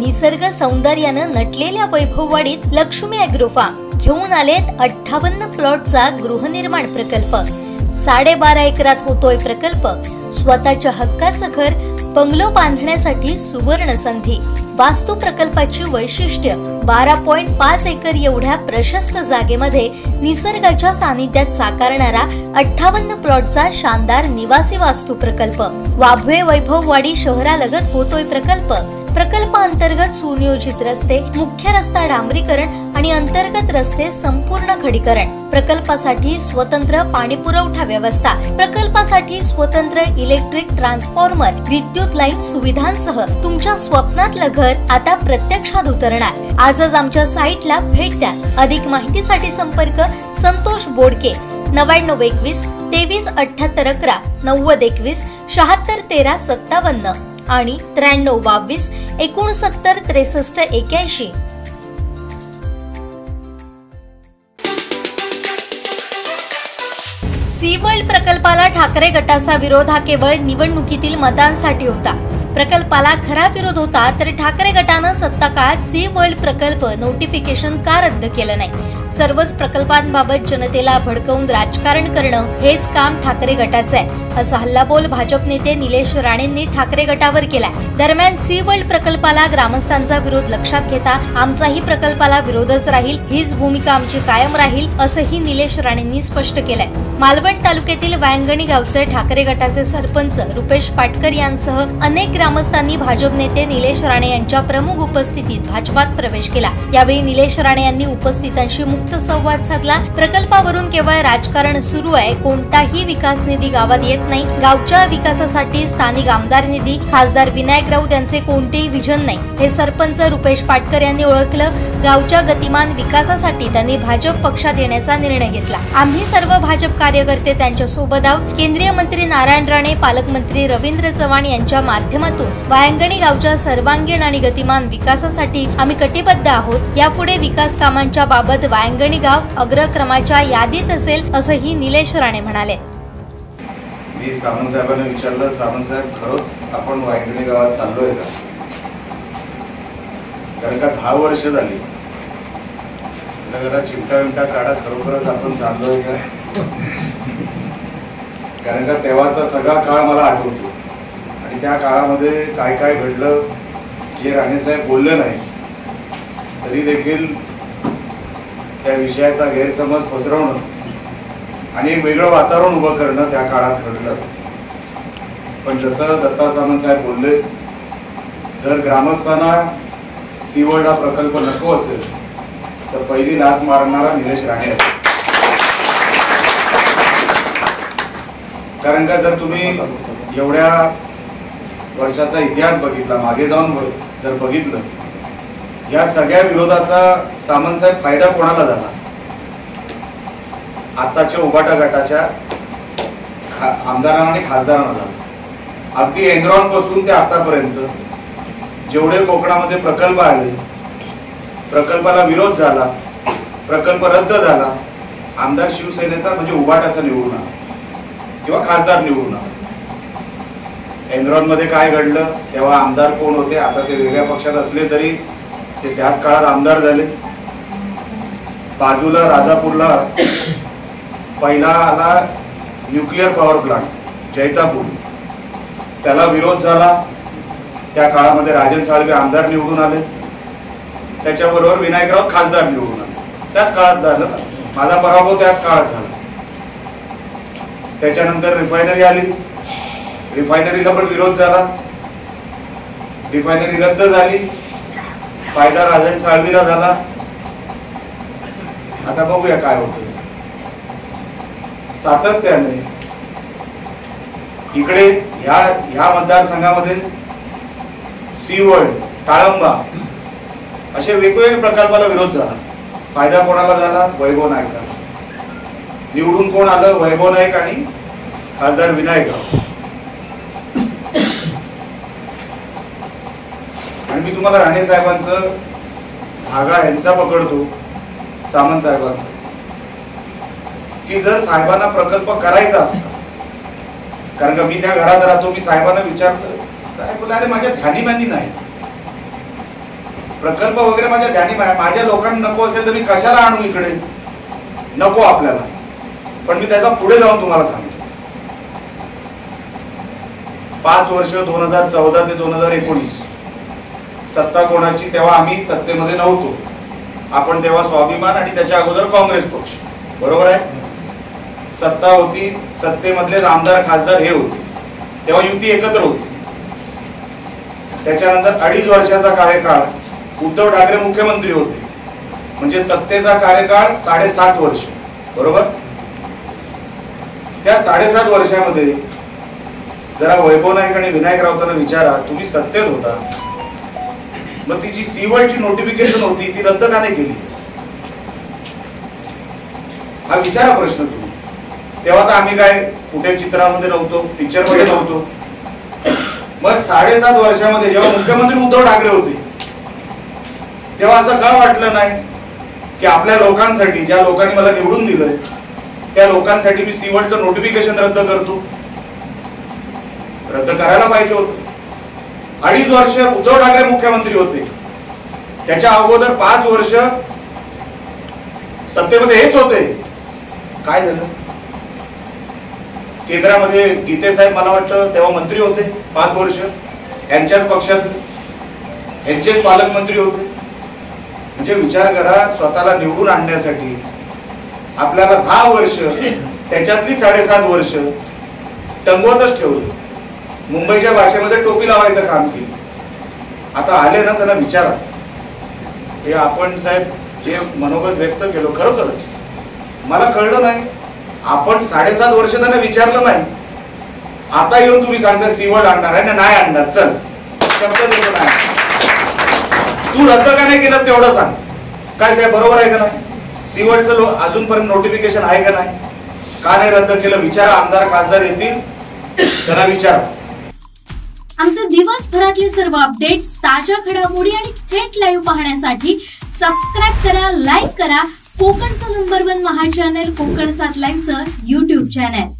निसर्ग सौंदर्यानं नटलेल्या वैभववाडीत Lakshmi agro form घेऊन आलेत 58 प्लॉटचा गृहनिर्माण प्रकल्प। 12.5 एकरात होतोय प्रकल्प। स्वतःच्या हक्काचं घर बंगलो बांधण्यासाठी सुवर्ण संधी। वास्तू प्रकल्पाची वैशिष्ट्य 12.5 एकर एवढ्या प्रशस्त जागेमध्ये निसर्गाच्या सानिध्यात साकारणारा 58 प्लॉटचा शानदार निवासी वास्तू प्रकल्प। वाभवे वैभववाडी शहरालगत होतोय प्रकल्प। प्रकल्प अंतर्गत सुनियोजित रस्ते, मुख्य रस्ता डांबरीकरण आणि अंतर्गत रस्ते संपूर्ण खडीकरण। प्रकल्पासाठी स्वतंत्र पाणी पुरवठा व्यवस्था, प्रकल्पासाठी स्वतंत्र इलेक्ट्रिक ट्रान्सफॉर्मर, विद्युत लाईन सुविधांसह तुमच्या स्वप्नातलं घर आता प्रत्यक्षात उतरणार। आजच आमच्या साईटला भेट द्या। अधिक माहितीसाठी संपर्क संतोष बोडके 9921 2378 11 9021 76 13 57 आणि 9322 69 63 81। सी वर्ल्ड प्रकल्पाला ठाकरे गटाचा विरोध हा केवळ निवडणुकीतील मतांसाठी होता। प्रकल्पाला खरा विरोध होता तर ठाकरे गटानं सत्ता काळात सी वर्ल्ड प्रकल्प नोटिफिकेशन का रद्द केलं नाही। सर्वच प्रकल्पांबाबत जनतेला भडकवून राजकारण करणं हेच काम ठाकरे गटाचं आहे, असा हल्लाबोल भाजप नेते निलेश राणेंनी ठाकरे गटावर केला। दरम्यान सी वर्ल्ड प्रकल्पाला ग्रामस्थांचा विरोध लक्षात घेता आमचाही प्रकल्पाला विरोधच राहील, हीच भूमिका आमची कायम राहील, असंही निलेश राणेंनी स्पष्ट केलंय। मालवण तालुक्यातील वायंगणी गावचे ठाकरे गटाचे सरपंच रुपेश पाटकर यांसह अनेक ग्रामस्थांनी भाजप नेते निलेश राणे यांच्या प्रमुख उपस्थितीत भाजपात प्रवेश केला। यावेळी निलेश राणे यांनी उपस्थितांशी मुक्त संवाद साधला। प्रकल्पावरून केवळ राजकारण सुरू आहे, कोणताही विकास निधी गावात येत नाही। गावच्या विकासासाठी स्थानिक आमदार निधी, खासदार विनायक राऊत यांचे कोणतेही विजन नाही, हे सरपंच रुपेश पाटकर यांनी ओळखलं। गावच्या गतिमान विकासासाठी त्यांनी भाजप पक्षात येण्याचा निर्णय घेतला। आम्ही सर्व भाजप कार्यकर्ते त्यांच्या सोबत आहोत। केंद्रीय मंत्री नारायण राणे, पालकमंत्री रवींद्र चव्हाण यांच्या माध्यमातून वायंगणी गावच्या सर्वांगीण आणि गतिमान विकासासाठी आम्ही कटिबद्ध आहोत। यापुढे विकास कामांच्या बाबत वायंगणी गाव अग्रक्रमाच्या यादीत असेल, असंही निलेश राणे म्हणाले। मी सामंत साहेबांना विचारलं, सामंत साहेब खरंच आपण वायंगणी गावात चाललोय का? कारण का 10 वर्ष झाली घरात चिमटा विमटा काढा, खरोखरच आपण चाललोय का? कारण का तेव्हाचा सगळा काळ मला आठवतो आणि त्या काळामध्ये काय काय घडलं जे राणेसाहेब बोलले नाही तरी देखील त्या विषयाचा गैरसमज पसरवणं आणि वेगळं वातावरण उभं करणं त्या काळात घडलं। पण जसं दत्ता सामंत साहेब बोलले, जर ग्रामस्थांना सी वर्ल्ड हा प्रकल्प नको असेल तर पहिली लाथ मारणारा निलेश राणे असेल। कारण का जर तुम्ही एवढ्या वर्षाचा इतिहास बघितला, मागे जाऊन जर बघितलं, या सगळ्या विरोधाचा सामंत साहेब फायदा कोणाला झाला? आताच्या उबाटा गटाच्या आमदारांना आणि खासदारांना झाला। अगदी एनरॉन पासून ते आतापर्यंत जेवढे कोकणामध्ये प्रकल्प आले, प्रकल्पाला विरोध झाला, प्रकल्प रद्द झाला, आमदार शिवसेनेचा म्हणजे उबाटाचा निवडून आला किंवा खासदार निवडून आला। एनरॉन मध्ये काय घडलं, तेव्हा आमदार कोण होते, आता ते वेगळ्या पक्षात असले तरी ते त्याच काळात आमदार झाले। बाजूला राजापूरला पहिला आला न्यूक्लिअर पॉवर प्लांट जैतापूर, त्याला विरोध झाला, त्या काळामध्ये राजन साळवे आमदार निवडून आले, त्याच्याबरोबर विनायकराव खासदार निवडून आले, त्याच काळात झालं। माझा पराभव त्याच काळात झाला। त्याच्यानंतर रिफायनरी आली, रिफायनरीला पण विरोध झाला, रिफायनरी रद्द झाली, फायदा राजन साळवीला झाला। आता बघूया काय होतं। सातत्याने इकडे ह्या मतदारसंघामध्ये सी वर्ल्ड, टाळंबा असे वेगवेगळ्या प्रकल्पाला विरोध झाला। फायदा कोणाला झाला? वैभव नाईकाला। निवडून कोण आलं? वैभव नाईक आणि खासदार विनायक राव। आणि मी तुम्हाला राणे साहेबांचं धागा यांचा पकडतो, सामंत साहेबांचा, की जर साहेबांना प्रकल्प करायचा असता, कारण का मी त्या घरात राहतो, मी साहेबांना विचारलं, साहेब बोलले अरे माझ्या ध्यानी बांधी नाही, प्रकल्प वगैरे माझ्या ध्यानी माझ्या लोकांना नको असेल तर मी कशाला आणू इकडे, नको आपल्याला. पण मी त्याचा पुढे जाऊन तुम्हाला सांगतो, 5 वर्ष 2014 ते 2019 सत्ता कोणाची, तेव्हा आम्ही सत्तेमध्ये नव्हतो. आपण तेव्हा स्वाभिमान आणि त्याच्या अगोदर काँग्रेस पक्ष, बरोबर आहे. सत्ता होती, सत्तेमधले आमदार खासदार हे होते, तेव्हा युती एकत्र होती. त्याच्यानंतर 2.5 वर्षाचा कार्यकाळ उद्धव ठाकरे मुख्यमंत्री होते, म्हणजे सत्तेचा कार्यकाळ 7.5 वर्ष, बरोबर. त्या 7.5 वर्षामध्ये जरा वैभव नाईक आणि विनायक राऊतांना विचारा, तुम्ही सत्तेत होता, मग ती जी सीवर्ल्डची नोटिफिकेशन होती ती रद्द का नाही केली, हा विचारा प्रश्न तुम्ही. तेव्हा तर आम्ही काय कुठे चित्रामध्ये नव्हतो, पिक्चर मध्ये नव्हतो. मग 7.5 वर्षामध्ये जेव्हा मुख्यमंत्री उद्धव ठाकरे होते तेव्हा असं का वाटलं नाही की आपल्या लोकांसाठी, ज्या लोकांनी मला निवडून दिलंय त्या लोकांसाठी मी सीवर्ल्डचं नोटिफिकेशन रद्द करतो. रद्द करायला पाहिजे होतं. 2.5 वर्ष उद्धव ठाकरे मुख्यमंत्री होते, त्याच्या अगोदर 5 वर्ष सत्तेमध्ये हेच होते. काय झालं, केंद्रामध्ये गीते साहेब मला वाटतं तेव्हा मंत्री होते 5 वर्ष, यांच्याच पक्षात यांचेच पालकमंत्री होते. म्हणजे विचार करा, स्वतःला निवडून आणण्यासाठी आपल्याला 10 वर्ष, त्याच्यातली 7.5 वर्ष टंगवतच ठेवलं. मुंबईच्या भाषेमध्ये टोपी लावायचं काम केलं. आता आले ना, त्यांना विचारा, हे आपण साहेब जे मनोगत व्यक्त केलं खरोखरच मला कळलं नाही. आपण 7.5 वर्ष त्यांना विचारलं नाही. आता येऊन तुम्ही सांगता सीवर्ल्ड आणणार आहे ना, नाही आणणार, चल शब्द देतो नाही. तू रद्द का नाही केलं तेवढं सांग. काय साहेब बरोबर आहे का नाही? सीवर्ल्डचं अजूनपर्यंत नोटिफिकेशन आहे का नाही, का नाही रद्द केलं विचारा. आमदार खासदार येतील त्यांना विचारा. आमचे दिवसभरातले सर्व अपडेट्स, ताज्या घडामोडी आणि थेट लाईव्ह पाहण्यासाठी सबस्क्राईब करा, लाईक करा कोकणचं नंबर 1 महा चॅनल कोकण 7 लाईनचं YouTube चॅनल.